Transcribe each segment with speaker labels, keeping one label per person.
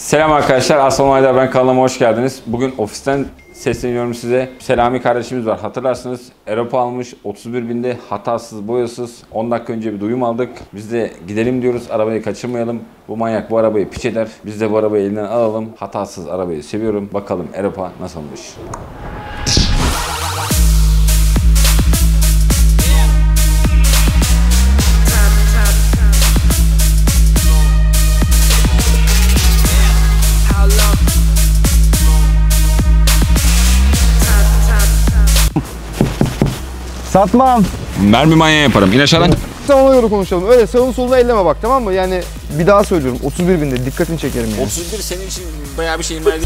Speaker 1: Selam arkadaşlar, Aslan Aydar ben, kanalıma hoş geldiniz. Bugün ofisten sesleniyorum size. Selami kardeşimiz var, hatırlarsınız. Europa almış, 31 binde, hatasız, boyasız. 10 dakika önce bir duyum aldık. Biz de gidelim diyoruz, arabayı kaçırmayalım. Bu manyak bu arabayı piç eder. Biz de bu arabayı elinden alalım. Hatasız arabayı seviyorum. Bakalım Europa nasılmış.
Speaker 2: Satmam.
Speaker 1: Mermi manyağı yaparım. İn aşağıdan.
Speaker 2: Sen ona göre konuşalım. Öyle sağını solunu elleme bak, tamam mı? Yani bir daha söylüyorum. 31 binde dikkatini çekerim yani.
Speaker 1: 31 senin için bayağı bir şeyim var.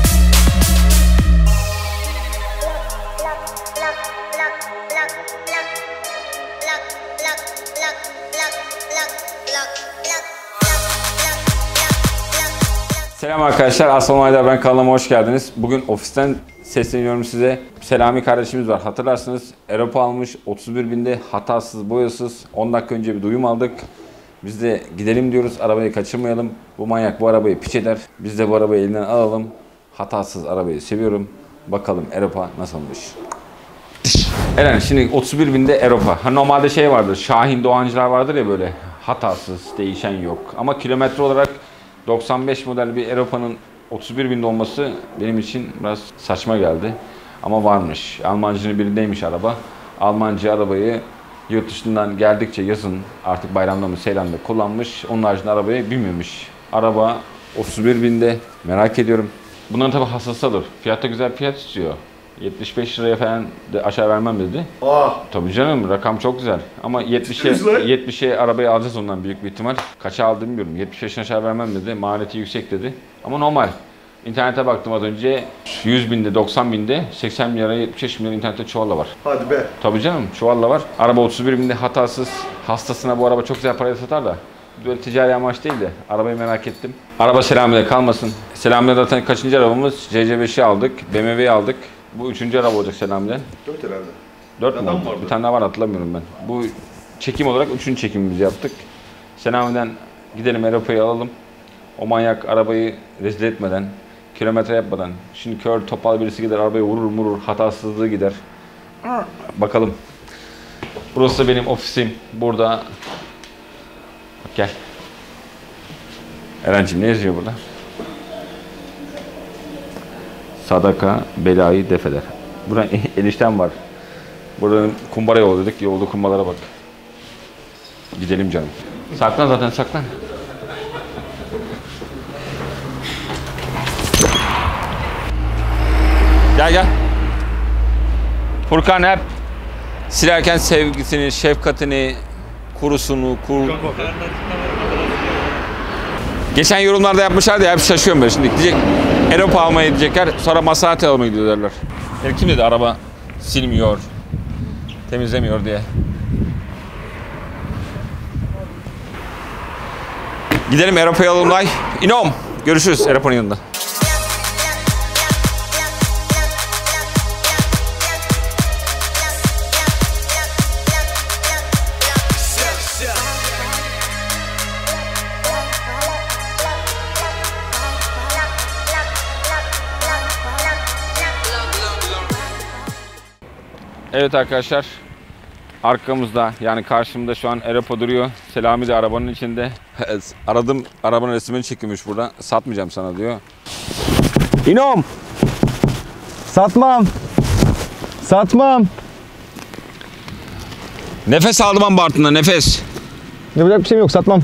Speaker 1: Selam arkadaşlar, Aslan Aydar ben, kanalıma hoş geldiniz. Bugün ofisten sesleniyorum size. Selami kardeşimiz var, hatırlarsınız. Europa almış, 31 binde, hatasız, boyasız. 10 dakika önce bir duyum aldık. Biz de gidelim diyoruz, arabayı kaçırmayalım. Bu manyak bu arabayı piç eder. Biz de bu arabayı elinden alalım. Hatasız arabayı seviyorum. Bakalım Europa nasılmış. Eren, şimdi 31 binde Europa. Normalde şey vardır, Şahin Doğancılar vardır ya, böyle hatasız, değişen yok. Ama kilometre olarak 95 model bir Europa'nın 31 binde olması benim için biraz saçma geldi. Ama varmış. Almancının birindeymiş araba. Almancı arabayı yurt dışından geldikçe yazın, artık bayramda mı Seylan'da kullanmış. Onun haricinde arabayı bilmemiş. Araba 31 binde. Merak ediyorum. Bunların tabi hassası alır. Fiyat da güzel fiyat istiyor. 75 liraya falan de aşağı vermem dedi. Tabii canım, rakam çok güzel. Ama 70'e arabayı alacağız ondan büyük bir ihtimal. Kaça aldı bilmiyorum. 75'in aşağı vermem dedi. Maliyeti yüksek dedi. Ama normal. İnternete baktım az önce. 100 binde, 90 binde, 80 milyara, 75 milyara internette çuvalla var.
Speaker 2: Hadi be.
Speaker 1: Tabii canım, çuvalla var. Araba 31 binde, hatasız. Hastasına bu araba çok güzel paraya satar da. Böyle ticari amaç değil de arabayı merak ettim. Araba Selami'de kalmasın. Selami'de zaten kaçıncı arabamız? CC5'i aldık, BMW'yi aldık. Bu 3. araba olacak Selami'den.
Speaker 2: 4 herhalde.
Speaker 1: 4 mü oldu? Bir tane daha var, hatırlamıyorum ben. Bu çekim olarak 3. çekimimizi yaptık. Selami'den gidelim, Europa'yı alalım. O manyak arabayı rezil etmeden, kilometre yapmadan. Şimdi kör topal birisi gider, arabayı vurur, hatasızlığı gider. Bakalım. Burası da benim ofisim. Burada. Bak gel. Eren'cim ne yazıyor burada? Sadaka belayı def eder. Burada eniştem var. Buranın kumbara yolu dedik. Yolda kumbalara bak. Gidelim canım. Saklan, zaten saklan. Gel. Furkan hep silerken sevgisini, şefkatini, kurusunu, Geçen yorumlarda yapmışlardı ya, hep şaşıyorum ben şimdi. Diyecek Europa almaya diyecekler, sonra Maserati almaya gidiyor derler. Yani kim dedi araba silmiyor, temizlemiyor diye. Gidelim Europa'yı alalım day. İnom. Görüşürüz Europa'nın yanında. Evet arkadaşlar, arkamızda, yani karşımda şu an Europa duruyor. Selami de arabanın içinde. Aradım, arabanın resmini çekilmiş burada. Satmayacağım sana diyor. İnom.
Speaker 2: Satmam.
Speaker 1: Nefes aldım ama Bartın'da, nefes.
Speaker 2: Yapacak bir şeyim yok, satmam.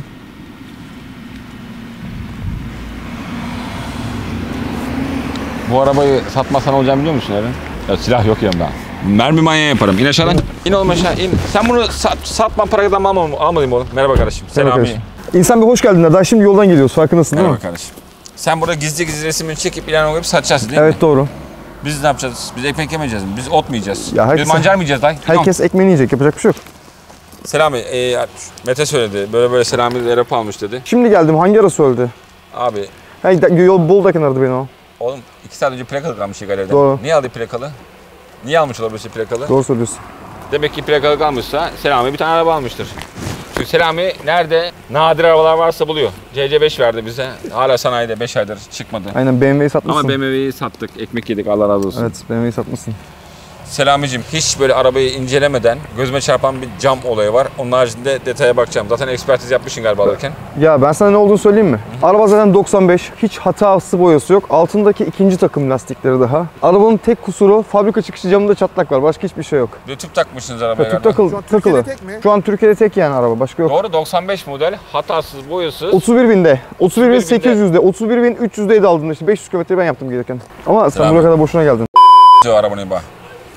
Speaker 1: Bu arabayı satmasan olacağını biliyor musun Eren? Ya silah yok yanımda. Mermi manyağı yaparım. İn aşağıdan. İn oğlum aşağı, in. Sen bunu satma paradan almadın oğlum. Merhaba kardeşim. Selami.
Speaker 2: İnsan bir hoş geldin der. Daha şimdi yoldan geliyoruz, farkındasın değil mi?
Speaker 1: Merhaba kardeşim. Sen burada gizli resmini çekip ilan koyup satacağız değil mi?
Speaker 2: Evet, doğru.
Speaker 1: Biz ne yapacağız? Biz ekmek yemeyeceğiz mi? Biz ot mu yiyeceğiz?
Speaker 2: Ya
Speaker 1: Biz mancar mı yiyeceğiz lan?
Speaker 2: Herkes ekmeğini yiyecek, yapacak bir şey yok.
Speaker 1: Selami, Mete söyledi. Böyle Selami Europa almış dedi.
Speaker 2: Şimdi geldim, hangi ara söyledi?
Speaker 1: Abi.
Speaker 2: Yol Bolu'dayken aradı beni o.
Speaker 1: Oğlum 2 saat önce plakalı kalmış galeriden.
Speaker 2: Doğru.
Speaker 1: Niye aldı plakalı? Niye almış olabilir plakalı?
Speaker 2: Doğru söylüyorsun.
Speaker 1: Demek ki plakalı kalmışsa Selami bir tane araba almıştır. Çünkü Selami nerede nadir arabalar varsa buluyor. CC5 verdi bize. Hala sanayide 5 aydır çıkmadı.
Speaker 2: Aynen BMW'yi satmışsın.
Speaker 1: Ama BMW'yi sattık. Ekmek yedik, Allah razı olsun.
Speaker 2: Evet, BMW'yi satmışsın.
Speaker 1: Selamicim, hiç böyle arabayı incelemeden gözüme çarpan bir cam olayı var. Onun haricinde detaya bakacağım. Zaten ekspertiz yapmışsın galiba alırken.
Speaker 2: Ya ben sana ne olduğunu söyleyeyim mi? Araba zaten 95. Hiç hatası boyası yok. Altındaki ikinci takım lastikleri daha. Arabanın tek kusuru fabrika çıkışı camında çatlak var. Başka hiçbir şey yok.
Speaker 1: Bir tüp takmışsınız arabaya
Speaker 2: Tüp
Speaker 1: galiba.
Speaker 2: takılı.
Speaker 3: tek mi?
Speaker 2: Şu an Türkiye'de tek yani araba. Başka yok.
Speaker 1: Doğru, 95 model, hatasız, boyasız.
Speaker 2: 31 binde. 31.800'de. 31.300'deydi aldığımda işte. 500 kilometre ben yaptım gelirken. Ama sen
Speaker 1: Selam.
Speaker 2: buraya kadar boşuna geldin.
Speaker 1: Arabanı bak.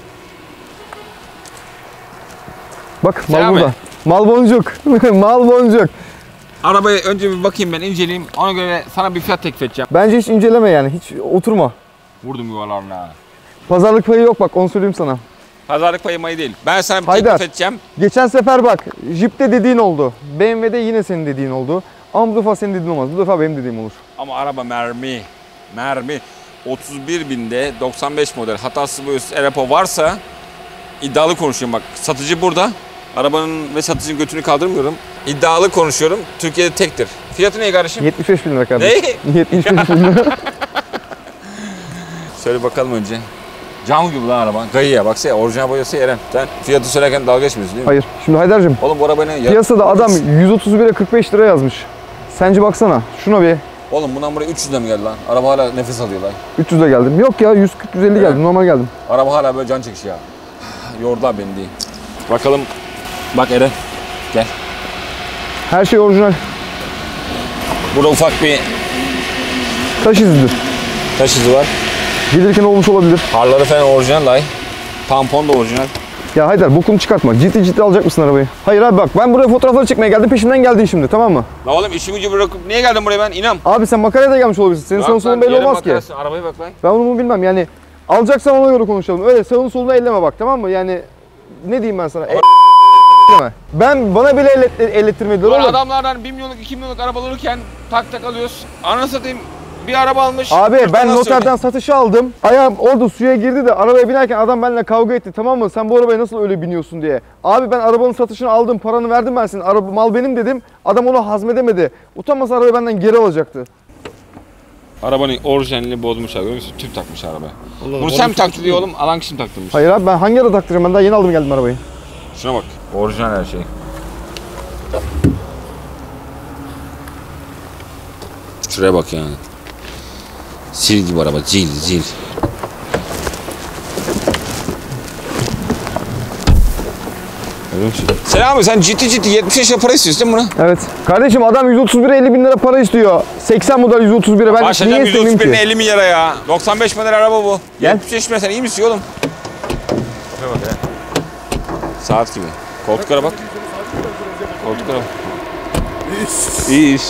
Speaker 2: Bak mal
Speaker 1: Selam
Speaker 2: burada. Mal boncuk. Mal boncuk.
Speaker 1: Arabayı önce bir bakayım, ben inceleyeyim. Ona göre sana bir fiyat teklif edeceğim.
Speaker 2: Bence hiç inceleme yani. Hiç oturma.
Speaker 1: Vurdum yuvalarına.
Speaker 2: Pazarlık payı yok bak, onu söyleyeyim sana.
Speaker 1: Pazarlık payı mayı değil. Ben sana bir
Speaker 2: Haydar.
Speaker 1: teklif edeceğim.
Speaker 2: Geçen sefer bak, Jeep'te dediğin oldu. BMW'de yine senin dediğin oldu. Ama bu defa senin dediğin olmaz. Bu defa benim dediğim olur.
Speaker 1: Ama araba mermi. Mermi. 31 binde 95 model hatasız boyasız Arepo varsa iddialı konuşuyorum bak. Satıcı burada. Arabanın ve satıcının götünü kaldırmıyorum. İddialı konuşuyorum. Türkiye'de tektir. Fiyatı ne kardeşim?
Speaker 2: 75 bin lira kardeşim.
Speaker 1: Ne?
Speaker 2: 75 bin lira.
Speaker 1: Söyle bakalım önce. Cam gibi lan araba. Gayıya baksana, orijinal boyası Eren. Sen fiyatı söylerken dalga geçmiyorsun değil mi?
Speaker 2: Hayır. Şimdi Haydar'cığım,
Speaker 1: Oğlum bu araba ne?
Speaker 2: piyasada adam 131'e 45 lira yazmış. Sence baksana. Şuna bir
Speaker 1: Oğlum bundan buraya 300'de mi geldi lan? Araba hala nefes alıyor lan.
Speaker 2: 300'e geldim. Yok ya 140-150 geldim.
Speaker 1: Evet.
Speaker 2: Normal geldim.
Speaker 1: Araba hala böyle can çekişi ya. Yordular beni değil. Bakalım. Bak Eren. Gel.
Speaker 2: Her şey orijinal.
Speaker 1: Burada ufak bir
Speaker 2: Taş izidir.
Speaker 1: taş izi var.
Speaker 2: Gelirken olmuş olabilir.
Speaker 1: Harları falan orijinal lay. Tampon da orijinal.
Speaker 2: Ya Haydar bokunu çıkartma. Ciddi alacak mısın arabayı? Hayır abi bak, ben buraya fotoğrafları çekmeye geldim. Peşimden geldin şimdi, tamam mı?
Speaker 1: La oğlum işi gücü bırakıp niye geldin buraya ben? İnan.
Speaker 2: Abi sen makaraya da gelmiş olabilirsin. Senin sağın solun belli olmaz ki.
Speaker 1: Arabaya bak lan.
Speaker 2: Ben onu bilmem yani. Alacaksan ona göre konuşalım. Öyle sağını solunu elleme bak, tamam mı? Yani ne diyeyim ben sana? Deme. Bana bile ellettirmediler
Speaker 1: Ulan
Speaker 2: oğlum.
Speaker 1: adamlardan 1 milyonluk 2 milyonluk araba alırken tak alıyoruz. Anasını satayım bir araba almış.
Speaker 2: Abi ben
Speaker 1: Nasıl
Speaker 2: noterden satışı aldım. Ayağım orada suya girdi de arabaya binerken adam benimle kavga etti, tamam mı? Sen bu arabaya nasıl öyle biniyorsun diye. Abi ben arabanın satışını aldım, paranı verdim ben senin. Araba mal benim dedim. Adam onu hazmedemedi. Utanmasa arabayı benden geri alacaktı.
Speaker 1: Arabanın orijinalini bozmuşlar, görüyor musun? Tüp takmış arabaya. Bunu sen mi taktı diyor oğlum? Alan kişi mi taktırmış?
Speaker 2: Hayır abi, ben hangi ara taktıracağım? Ben daha yeni aldım geldim arabayı.
Speaker 1: Şuna bak. Orijinal her şey. Şuraya bak yani. Zil gibi araba. Zil. Selami sen ciddi 70 lira para istiyorsun değil mi buna?
Speaker 2: Evet. Kardeşim adam 131'e 50 bin lira para istiyor. 80 model 131'e ben
Speaker 1: Başlayacağım
Speaker 2: niye istemeyeyim
Speaker 1: 131'ine
Speaker 2: ki?
Speaker 1: 50 milyara ya. 95 model araba bu.
Speaker 2: Gel.
Speaker 1: 75 milyon sen iyi misin oğlum? Şuna bak ya. Saat gibi. Koltuklara bak. Koltuklara bak. İyi iş.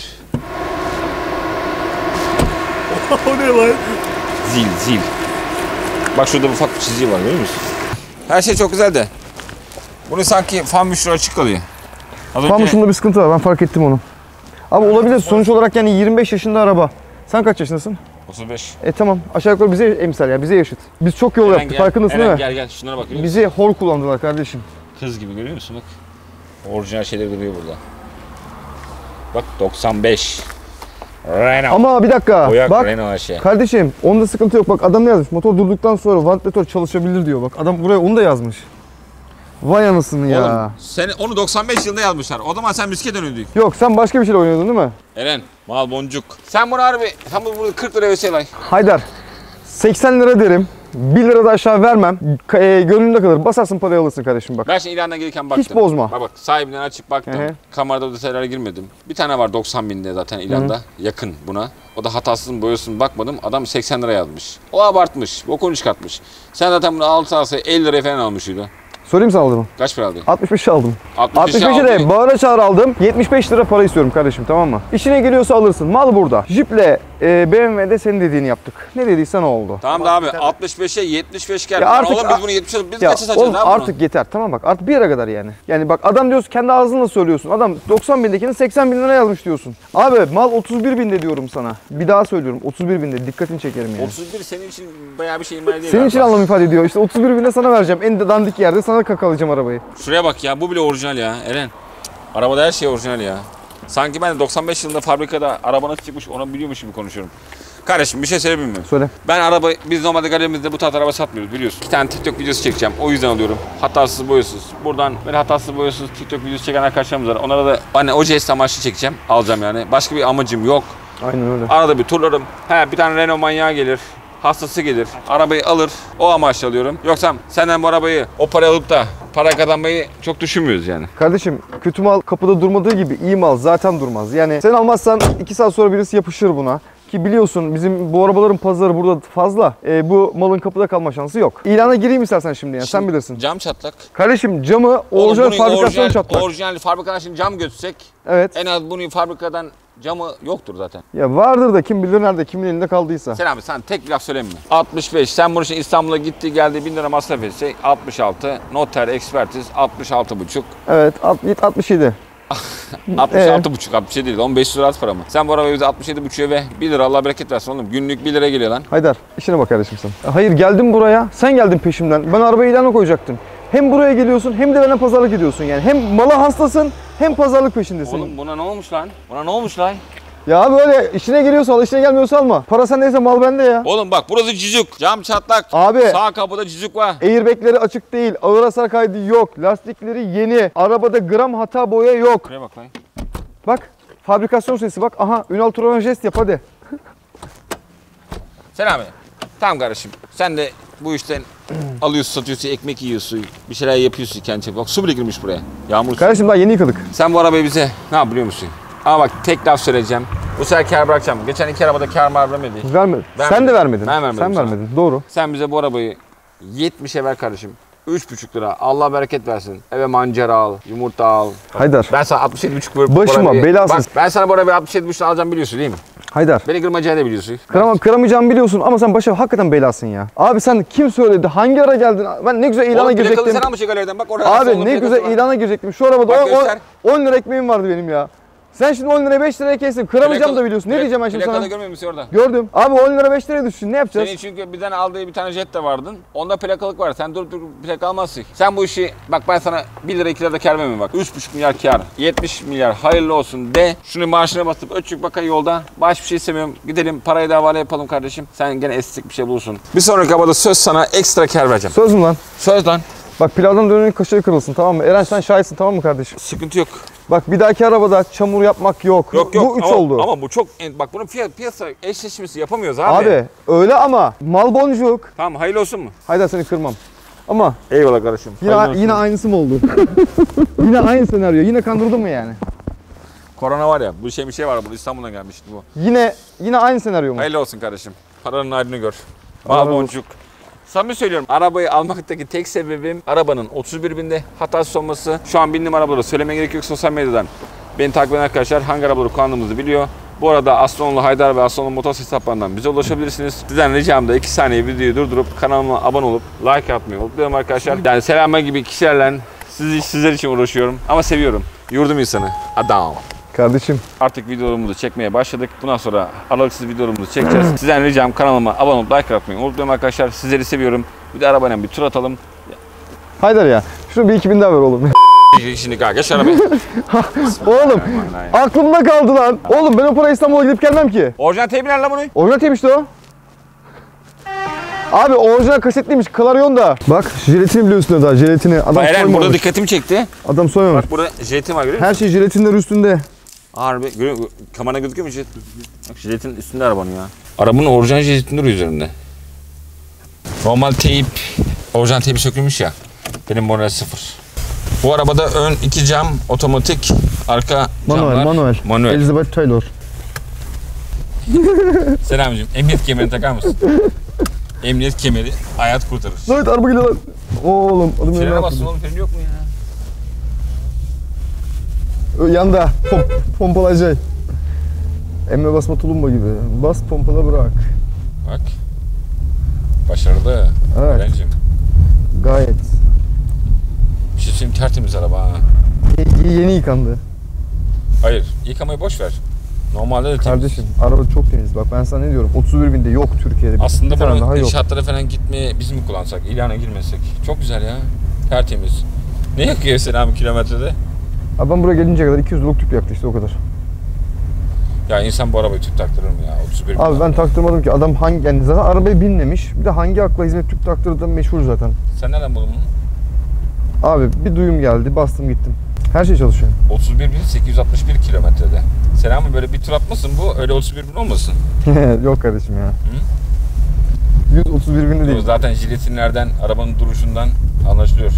Speaker 3: O ne lan?
Speaker 1: Zil. Bak şurada ufak bir çizgi var, görüyor musun? Her şey çok güzel de. Bunu sanki fan müşteri açık kalıyor. Az önce
Speaker 2: Famusunda bir sıkıntı var, ben fark ettim onu. Abi olabilir, sonuç olarak yani 25 yaşında araba. Sen kaç yaşındasın?
Speaker 1: 35.
Speaker 2: Tamam, aşağı yukarı bize emsal ya, bize yaşıt. Biz çok yol yaptık, farkındasın değil mi?
Speaker 1: Gel şunlara bak, görüyor musun?
Speaker 2: Bizi hor kullandılar kardeşim.
Speaker 1: Kız gibi, görüyor musun bak. Orijinal şeyler duruyor burada. Bak 95. Renault.
Speaker 2: Ama bir dakika,
Speaker 1: Boyak
Speaker 2: bak
Speaker 1: Renault her şey.
Speaker 2: kardeşim onda sıkıntı yok. Bak adam ne yazmış? Motor durduktan sonra vantilatör çalışabilir diyor. Bak adam buraya onu da yazmış. Vay anasını ya.
Speaker 1: Oğlum sen onu 95 yılında yazmışlar. O zaman sen miske dönüyordun.
Speaker 2: Yok, sen başka bir şeyle oynuyordun değil mi?
Speaker 1: Eren, mal boncuk. Sen bunu harbi, sen bunu burada 40 liraya versene lan.
Speaker 2: Haydar, 80 lira derim. 1 lira da aşağı vermem. Gönlünde kalır. Basarsın parayı alırsın kardeşim bak.
Speaker 1: Ben şimdi ilandan gelirken baktım.
Speaker 2: Hiç bozma.
Speaker 1: Bak sahibinden açıp baktım.
Speaker 2: Hı hı.
Speaker 1: Kamerada detaylara girmedim. Bir tane var 90 binde zaten ilanda. Yakın buna. O da hatasız mı boyasız bakmadım. Adam 80 lira yazmış. O abartmış. Bokunu çıkartmış. Sen zaten bunu 6 alsa 50 liraya falan almışydın.
Speaker 2: Sorayım sana aldığımı.
Speaker 1: Kaç para aldın?
Speaker 2: 65 aldım.
Speaker 1: 65'e
Speaker 2: 65'e de
Speaker 1: aldın.
Speaker 2: bağıra çağır aldım. 75 lira para istiyorum kardeşim, tamam mı? İşine geliyorsa alırsın. Mal burada. Jeep'le BMW'de senin dediğini yaptık. Ne dediysen o oldu.
Speaker 1: Tamam da abi 65'e 75 geldi.
Speaker 2: Ya artık-
Speaker 1: Oğlum biz bunu 70'e biz
Speaker 2: Ya
Speaker 1: kaça satacağız
Speaker 2: oğlum
Speaker 1: abi bunu?
Speaker 2: artık yeter, tamam bak, artık bir yere kadar yani. Yani bak adam diyorsun, kendi ağzınla söylüyorsun. Adam 90 bindekini 80 bin lira yazmış diyorsun. Abi mal 31 binde diyorum sana. Bir daha söylüyorum, 31 binde, dikkatini çekerim yani.
Speaker 1: 31 senin için bayağı bir şey imaj değil.
Speaker 2: Senin için
Speaker 1: galiba.
Speaker 2: anlam ifade ediyor. İşte 31 binde sana vereceğim. En dandik yerde sana kakalayacağım arabayı.
Speaker 1: Şuraya bak ya, bu bile orijinal ya Eren. Arabada her şey orijinal ya. Sanki ben de 95 yılında fabrikada araba nasıl çıkmış onu biliyormuş gibi konuşuyorum. Kardeşim bir şey söyleyeyim mi?
Speaker 2: Söyle.
Speaker 1: Ben araba, biz normalde galerimizde bu tarz araba satmıyoruz biliyorsun. 2 tane TikTok videosu çekeceğim. O yüzden alıyorum. Hatasız boyasız. Buradan böyle hatasız boyasız TikTok videosu çeken arkadaşlarımız var. Onlara da hani o jest amaçlı çekeceğim. Alacağım yani. Başka bir amacım yok.
Speaker 2: Aynen öyle.
Speaker 1: Arada bir turlarım. Bir tane Renault manyağı gelir. Hastası gelir. Arabayı alır. O amaçla alıyorum. Yoksa senden bu arabayı o parayı alıp da para kazanmayı çok düşünmüyoruz yani.
Speaker 2: Kardeşim kötü mal kapıda durmadığı gibi iyi mal zaten durmaz. Yani sen almazsan 2 saat sonra birisi yapışır buna. Ki biliyorsun bizim bu arabaların pazarı burada fazla. Bu malın kapıda kalma şansı yok. İlana gireyim istersen şimdi yani sen bilirsin.
Speaker 1: Cam çatlak.
Speaker 2: Kardeşim camı orijinal fabrikasyon çatlak.
Speaker 1: Orijinal fabrikadan şimdi cam götürsek
Speaker 2: Evet.
Speaker 1: en az bunun fabrikadan camı yoktur zaten.
Speaker 2: Ya vardır da kim bilir nerede, kimin elinde kaldıysa.
Speaker 1: Sen abi sen tek bir laf söyleme mi? 65. Sen bunun için İstanbul'a gitti geldi 1000 lira masraf etse 66. Noter, ekspertiz 66,5.
Speaker 2: Evet 67.
Speaker 1: 66,5 67 değil 15 lira az para mı? Sen bu arabayı bize 67,5'e ve 1 lira Allah bereket versin oğlum. Günlük 1 lira geliyor lan.
Speaker 2: Haydar işine bak kardeşim sen. Hayır geldim buraya, sen geldin peşimden. Ben arabayı ilana koyacaktım. Hem buraya geliyorsun hem de bana pazarlık ediyorsun yani. Hem mala hastasın hem pazarlık peşindesin.
Speaker 1: Oğlum buna ne olmuş lan? Buna ne olmuş lan?
Speaker 2: Ya böyle işine geliyorsa al, işine gelmiyorsa alma. Para sendeyse mal bende ya.
Speaker 1: Oğlum bak burası cücük. Cam çatlak.
Speaker 2: Abi.
Speaker 1: Sağ kapıda cücük var.
Speaker 2: Airbag'leri açık değil, ağır hasar kaydı yok, lastikleri yeni, arabada gram hata boya yok.
Speaker 1: Buraya bak lan.
Speaker 2: Bak, fabrikasyon sesi bak. Aha, Ünal Turan'a jest yap hadi.
Speaker 1: Selami. Tamam kardeşim. Sen de bu işten alıyorsun, satıyorsun, ekmek yiyorsun, bir şeyler yapıyorsun kendi çapında. Bak su bile girmiş buraya. Yağmur su.
Speaker 2: Kardeşim daha yeni yıkadık.
Speaker 1: Sen bu arabayı bize ne yap biliyor musun? Ama bak tek laf söyleyeceğim. Bu sefer kâr bırakacağım. Geçen 2 arabada kâr vermedi.
Speaker 2: Vermedin. Sen de vermedin.
Speaker 1: Ben vermedim
Speaker 2: Sen
Speaker 1: sana.
Speaker 2: vermedin. Doğru.
Speaker 1: Sen bize bu arabayı 70'e ver kardeşim. 3,5 lira. Allah bereket versin. Eve mancara al, yumurta al.
Speaker 2: Haydar.
Speaker 1: Ben sana 67,5 verip
Speaker 2: Başıma belasız.
Speaker 1: Bak ben sana bu arabayı 67,5 alacağım biliyorsun değil mi?
Speaker 2: Haydar.
Speaker 1: Beni kırmacayı da biliyorsun.
Speaker 2: Kıramayacağımı biliyorsun ama sen başa hakikaten belasın ya. Abi sen kim söyledi? Hangi ara geldin? Ben ne güzel ilana
Speaker 1: Oğlum plakalı
Speaker 2: girecektim.
Speaker 1: sen almışsın galeriden bak orada.
Speaker 2: Abi ne güzel ilana girecektim. Şu arabada
Speaker 1: Bak göster.
Speaker 2: 10 lira ekmeğim vardı benim ya. Sen şimdi 10 liraya 5 liraya kestin. Kıramayacağım da biliyorsun. Ne diyeceğim ben şimdi sana?
Speaker 1: Plakada görmüyor musun orada?
Speaker 2: Gördüm. Abi 10 lira 5 liraya düşsün. Ne yapacağız?
Speaker 1: Senin çünkü bizden aldığı bir tane jet de vardın. Onda plakalık var. Sen dur plaka almazsın. Sen bu işi bak ben sana 1 lira 2 lira da kâr vermem bak. 3,5 milyar kâr. 70 milyar hayırlı olsun de. Şunu maaşına basıp öçük bakayım yolda. Başka bir şey istemiyorum. Gidelim parayı da havale yapalım kardeşim. Sen gene estetik bir şey bulursun. Bir sonraki havada söz sana ekstra kâr vereceğim.
Speaker 2: Söz mü lan?
Speaker 1: Söz lan.
Speaker 2: Bak pilavdan dönenin kaşığı kırılsın tamam mı? Eren sen şahitsin tamam mı kardeşim?
Speaker 1: Sıkıntı yok.
Speaker 2: Bak bir dahaki arabada çamur yapmak yok.
Speaker 1: Yok
Speaker 2: Bu 3
Speaker 1: ama,
Speaker 2: oldu.
Speaker 1: Ama bu çok bak bunun piyasa eşleşmesi yapamıyoruz abi.
Speaker 2: Abi öyle ama mal boncuk.
Speaker 1: Tamam hayırlı olsun mu?
Speaker 2: Haydar seni kırmam. Ama
Speaker 1: Eyvallah kardeşim.
Speaker 2: yine aynısı mı oldu? Yine aynı senaryo. Yine kandırdın mı yani?
Speaker 1: Korona var ya bu şey var bu İstanbul'dan gelmişti bu.
Speaker 2: Yine aynı senaryo mu?
Speaker 1: Hayırlı olsun kardeşim. Paranın ayrını gör.
Speaker 2: Allah
Speaker 1: Mal boncuk. Samimi söylüyorum. Arabayı almaktaki tek sebebim arabanın 31 binde hatasız olması. Şu an bindiğim arabaları söylemeye gerek yok sosyal medyadan. Beni takip eden arkadaşlar hangi arabaları kullandığımızı biliyor. Bu arada Aslanlı Haydar ve Aslanlı Motos hesaplarından bize ulaşabilirsiniz. Sizden ricam da 2 saniye videoyu durdurup kanalıma abone olup like atmayı unutmayalım arkadaşlar. Yani Selami gibi kişilerle sizler için uğraşıyorum ama seviyorum. Yurdum insanı. Adam.
Speaker 2: Kardeşim.
Speaker 1: Artık videolarımızı çekmeye başladık. Bundan sonra aralıksız videolarımızı çekeceğiz. Sizden ricam kanalıma abone olup like atmayı unutmayın arkadaşlar. Sizleri seviyorum. Bir de arabayla bir tur atalım.
Speaker 2: Haydar ya. Şunu bir 2000 daha ver oğlum.
Speaker 1: Şimdi geç arabaya.
Speaker 2: Oğlum aklımda kaldı lan. Oğlum ben o parayı İstanbul'a gidip gelmem ki.
Speaker 1: Orijinal teybi nerede lan bunu?
Speaker 2: Orijinal teymişti o. Abi orijinal kasetliymiş. Clarion'da. da. Bak jelatini bile üstünde daha. Jelatini. Adam
Speaker 1: Eren
Speaker 2: soymamış.
Speaker 1: burada dikkatimi çekti.
Speaker 2: Adam soymamış.
Speaker 1: Bak burada jelatin var görüyor musun?
Speaker 2: Her şey jelatinler üstünde.
Speaker 1: Harbi görüyor musun? Kamera gözüküyor mu jilet? Bak jelatin üstünde arabanın ya. Arabanın orijinal jelatin duruyor üzerinde. Normal teyip, orijinal teybi sökülmüş ya. Benim moral 0. Bu arabada ön 2 cam otomatik, arka camlar manuel.
Speaker 2: Elizabeth Taylor.
Speaker 1: Selamcığım, emniyet kemerini takar mısın? Emniyet kemeri hayat kurtarır.
Speaker 2: Evet araba geliyor lan. Oğlum adım yerine
Speaker 1: Frene bassın
Speaker 2: atladı.
Speaker 1: oğlum, freni yok mu ya?
Speaker 2: Yanda pompalayacak. Emme basma tulumba gibi. Bas pompala bırak.
Speaker 1: Bak. Başarılı.
Speaker 2: Evet.
Speaker 1: Erencim.
Speaker 2: Gayet.
Speaker 1: Bir şey söyleyeyim, tertemiz araba ha.
Speaker 2: Yeni yıkandı.
Speaker 1: Hayır, yıkamayı boş ver. Normalde de temiz.
Speaker 2: Kardeşim araba çok temiz. Bak ben sana ne diyorum. 31 binde yok Türkiye'de.
Speaker 1: Aslında
Speaker 2: bir tane
Speaker 1: bunu
Speaker 2: daha yok.
Speaker 1: inşaatlara falan gitmeye biz mi kullansak, ilana girmesek? Çok güzel ya. Tertemiz. Ne yakıyor Selami kilometrede?
Speaker 2: Abi ben buraya gelinceye kadar 200 liralık tüp yaktı işte o kadar.
Speaker 1: Ya insan bu arabayı tüp taktırır mı ya? 31 bin.
Speaker 2: Abi ben taktırmadım ki. Adam hangi yani zaten arabayı binmemiş. Bir de hangi akla hizmet tüp taktırdığı meşhur zaten.
Speaker 1: Sen nereden buldun bunu?
Speaker 2: Abi bir duyum geldi. Bastım gittim. Her şey çalışıyor.
Speaker 1: 31.861 kilometrede. Selami böyle bir tur atmasın bu. Öyle 31 bin olmasın.
Speaker 2: Yok kardeşim ya. 131 bin de değil.
Speaker 1: Zaten jiletinlerden, arabanın duruşundan anlaşılıyor.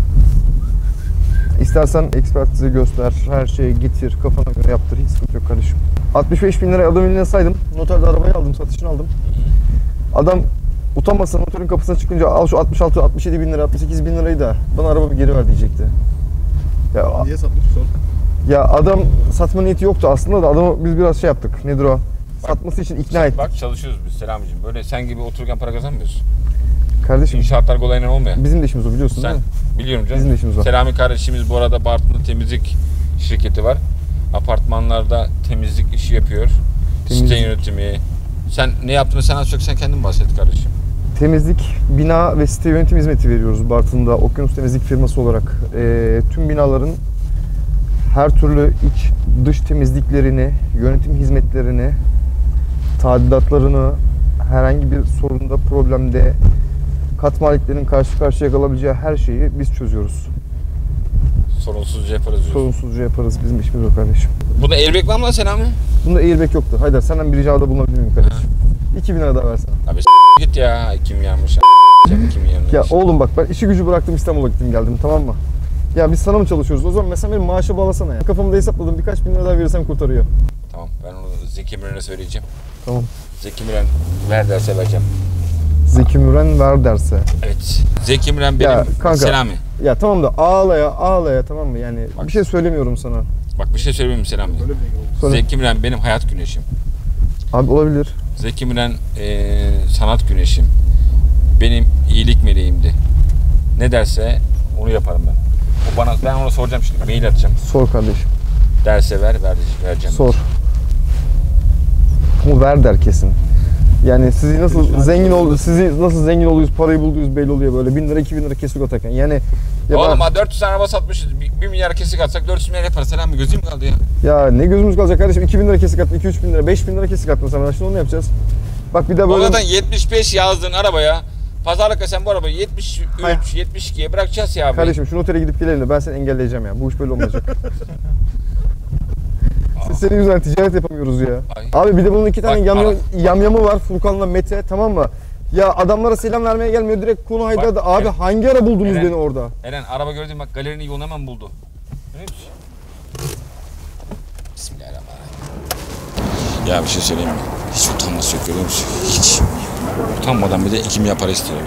Speaker 2: İstersen ekspertize göster, her şeyi getir, kafana göre yaptır, hiç sıkıntı yok kardeşim. 65 bin liraya adam eline saydım, noterde arabayı aldım, satışını aldım. Adam utanmasın noterin kapısına çıkınca al şu 66, 67 bin lira, 68 bin lirayı da bana arabamı geri ver diyecekti. Ya,
Speaker 3: Niye satmış? Sor.
Speaker 2: ya adam satma niyeti yoktu aslında da adamı biz biraz şey yaptık, nedir o? Satması için ikna ettik.
Speaker 1: Bak çalışıyoruz biz Selamicim. Böyle sen gibi otururken para kazanmıyoruz.
Speaker 2: Kardeşim
Speaker 1: İnşaatlar kolayla olmuyor.
Speaker 2: bizim de işimiz o biliyorsun
Speaker 1: Sen
Speaker 2: değil mi?
Speaker 1: biliyorum canım.
Speaker 2: Bizim de işimiz o.
Speaker 1: Selami kardeşimiz bu arada Bartın'da temizlik şirketi var. Apartmanlarda temizlik işi yapıyor.
Speaker 2: Temizlik.
Speaker 1: Site yönetimi. Sen ne yaptığını sen az çok sen kendin bahset kardeşim.
Speaker 2: Temizlik, bina ve site yönetim hizmeti veriyoruz Bartın'da Okyanus Temizlik firması olarak. Tüm binaların her türlü iç dış temizliklerini, yönetim hizmetlerini, tadilatlarını, herhangi bir sorunda, problemde kat maliklerinin karşı karşıya kalabileceği her şeyi biz çözüyoruz.
Speaker 1: Sorunsuzca yaparız diyorsun.
Speaker 2: Sorunsuzca yaparız. Bizim işimiz o kardeşim.
Speaker 1: Bunda airbag var mı lan Selami?
Speaker 2: Bunda airbag yoktu. Haydar senden bir ricada bulunabilir miyim kardeşim? 2000 lira daha versene.
Speaker 1: Abi git ya. Kim yanmış? Kim yanmış?
Speaker 2: Ya oğlum bak ben işi gücü bıraktım İstanbul'a gittim geldim tamam mı? Ya biz sana mı çalışıyoruz? O zaman mesela benim maaşa bağlasana ya. Kafamda hesapladım birkaç bin lira daha verirsem kurtarıyor.
Speaker 1: Tamam ben onu Zeki Müren'e söyleyeceğim.
Speaker 2: Tamam.
Speaker 1: Zeki Müren ver derse vereceğim.
Speaker 2: Zeki Müren ver derse.
Speaker 1: Evet. Zeki Müren benim
Speaker 2: Ya kanka.
Speaker 1: Selami.
Speaker 2: Ya tamam da ağlaya ağlaya tamam mı? Yani
Speaker 1: Bak.
Speaker 2: bir şey söylemiyorum sana.
Speaker 1: Bak bir şey söyleyeyim mi Selami?
Speaker 3: Öyle bir şey oldu.
Speaker 2: Söyle.
Speaker 1: Zeki Müren benim hayat güneşim.
Speaker 2: Abi olabilir.
Speaker 1: Zeki Müren sanat güneşim. Benim iyilik meleğimdi. Ne derse onu yaparım ben. O bana, ben ona soracağım şimdi. Mail atacağım.
Speaker 2: Sor kardeşim.
Speaker 1: Derse vereceğim.
Speaker 2: Sor. Ama ver der kesin. Yani sizi nasıl zengin oluyoruz, parayı bulduyuz belli oluyor böyle 1000 lira 2000 lira kesik atarken. Yani ya
Speaker 1: Oğlum 400 tane araba satmışız. 1 milyar kesik atsak 400 milyar yapar. Selami gözüm kaldı ya.
Speaker 2: Ya ne gözümüz kalacak kardeşim 2000 lira kesik attın 2-3 bin lira 5 bin lira kesik attın sana şimdi onu ne yapacağız? Bak bir de
Speaker 1: O
Speaker 2: böyle...
Speaker 1: zaten 75 yazdığın arabaya pazarlıkla sen bu arabayı 73,
Speaker 2: Hayır.
Speaker 1: 72'ye bırakacağız ya abi.
Speaker 2: Kardeşim şu notere gidip gelelim de ben seni engelleyeceğim ya. Bu iş böyle olmayacak. Senin yüzünden ticaret yapamıyoruz ya.
Speaker 1: Ay.
Speaker 2: Abi bir de bunun iki tane
Speaker 1: Bak,
Speaker 2: yamyamı var Furkan'la Mete tamam mı? Ya adamlara selam vermeye gelmiyor direkt konu Haydar'da. Abi
Speaker 1: Eren.
Speaker 2: hangi ara buldunuz
Speaker 1: Eren.
Speaker 2: beni orada?
Speaker 1: Eren araba gördüm bak galerinin yolunu hemen buldu. Evet. Bismillahirrahmanirrahim. Ya bir şey söyleyeyim mi? Hiç utanması yok görüyor musun? Hiç. Utanmadan bir de 2 milyar para istiyor.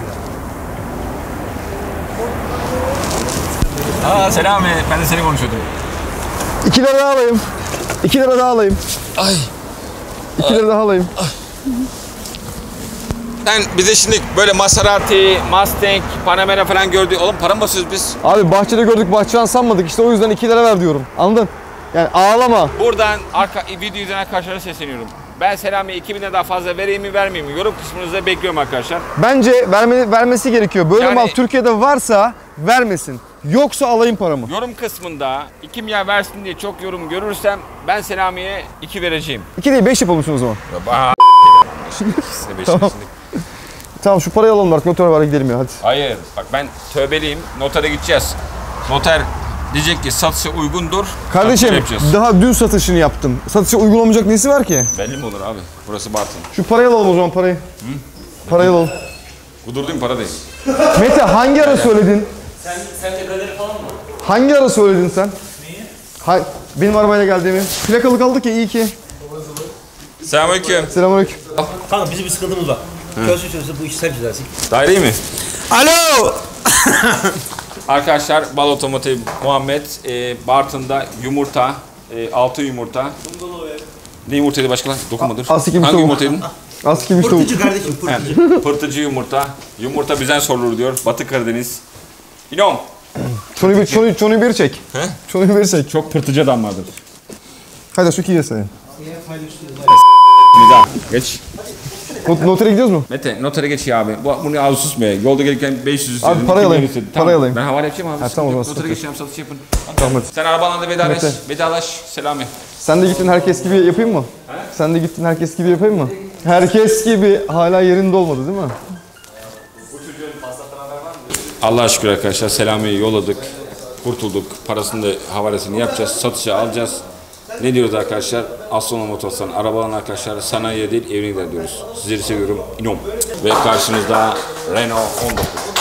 Speaker 1: Aa Selami ben de seni konuşuyordum.
Speaker 2: 2 lira daha alayım. 2 lira daha alayım.
Speaker 1: Ay.
Speaker 2: 2 lira daha alayım.
Speaker 1: Sen bize şimdi böyle Maserati, Mustang, Panamera falan gördük. Oğlum para mı basıyoruz biz?
Speaker 2: Abi bahçede gördük bahçıvan sanmadık işte o yüzden 2 lira ver diyorum. Anladın? Yani ağlama.
Speaker 1: Buradan video izleyen arkadaşlara sesleniyorum. Ben Selami'ye 2000 lira daha fazla vereyim mi vermeyeyim mi? Yorum kısmınızda bekliyorum arkadaşlar.
Speaker 2: Bence vermesi gerekiyor. Böyle
Speaker 1: Yani-
Speaker 2: mal Türkiye'de varsa vermesin. Yoksa alayım paramı.
Speaker 1: Yorum kısmında 2 milyar versin diye çok yorum görürsem ben Selami'ye 2 vereceğim.
Speaker 2: 2 değil 5 yapalım şunu o zaman.
Speaker 1: Tamam.
Speaker 2: Tamam şu parayı alalım artık noter var gidelim ya hadi.
Speaker 1: Hayır bak ben tövbeliyim. Notere gideceğiz. Noter diyecek ki satışa uygundur.
Speaker 2: Kardeşim
Speaker 1: satışa yapacağız.
Speaker 2: daha dün satışını yaptım. Satışa uygulamayacak nesi var ki?
Speaker 1: Belli mi olur abi? Burası Bartın.
Speaker 2: Şu parayı alalım o zaman parayı. Parayı alalım.
Speaker 1: Kudurduğum para değil.
Speaker 2: Mete hangi ara söyledin?
Speaker 4: Sen tepeleri falan mı?
Speaker 2: Hangi ara söyledin sen? Neyi? Benim arabayla geldiğimi. Plakalı kaldık ya iyi ki.
Speaker 1: Selamünaleyküm.
Speaker 2: Selamünaleyküm.
Speaker 4: Kanka bizim bir sıkıntımız var. Çözse bu işi sen çözersin.
Speaker 1: Daireyi mi?
Speaker 4: Alo!
Speaker 1: Arkadaşlar Bal Otomotiv Muhammed Bartın'da yumurta, altın yumurta. Ne yumurtaydı başka lan? Dokunmadır.
Speaker 2: Aslı
Speaker 1: Hangi yumurtaydın?
Speaker 2: Askıymış tavuk.
Speaker 4: Pırtıcı kardeşim pırtıcı.
Speaker 1: Yani, pırtıcı yumurta. Yumurta bizden sorulur diyor. Batı Karadeniz. İnom.
Speaker 2: Çonuyu bir çek.
Speaker 1: He?
Speaker 2: Çonuyu bir çek.
Speaker 1: Çok pırtıcı adam vardır.
Speaker 2: Hadi şu ikiye sayın.
Speaker 1: Bir daha. Geç.
Speaker 2: Notere gidiyoruz mu?
Speaker 1: Mete notere geç ya abi. Bunu az susmaya. Yolda gelirken 500 istedim.
Speaker 2: Abi parayı alayım, parayı alayım.
Speaker 1: Ben havale yapacağım abi.
Speaker 2: Ha, tamam o zaman,
Speaker 1: Notere
Speaker 2: sıkıntı
Speaker 1: geçeceğim, satış yapın.
Speaker 2: Tamam hadi.
Speaker 1: Sen arabanla vedalaş.
Speaker 2: Mete.
Speaker 1: Vedalaş. Selami.
Speaker 2: Sen de gittin herkes gibi yapayım mı? Sen de gittin herkes gibi yapayım mı? Herkes gibi hala yerinde olmadı değil mi?
Speaker 1: Allah'a şükür arkadaşlar Selami'yi yolladık. Kurtulduk. Parasını da havalesini yapacağız. Satışa alacağız. Ne diyoruz arkadaşlar? Aslan Motors'tan arabalan arkadaşlar sanayiye değil evine gider diyoruz. Sizleri seviyorum. İnom. Ve karşınızda Renault 19.